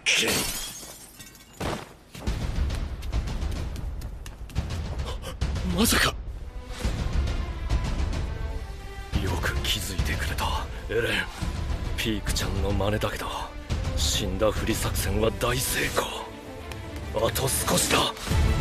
まさか。よく気づいてくれたエレン。ピークちゃんの真似だけど死んだふり作戦は大成功。あと少しだ。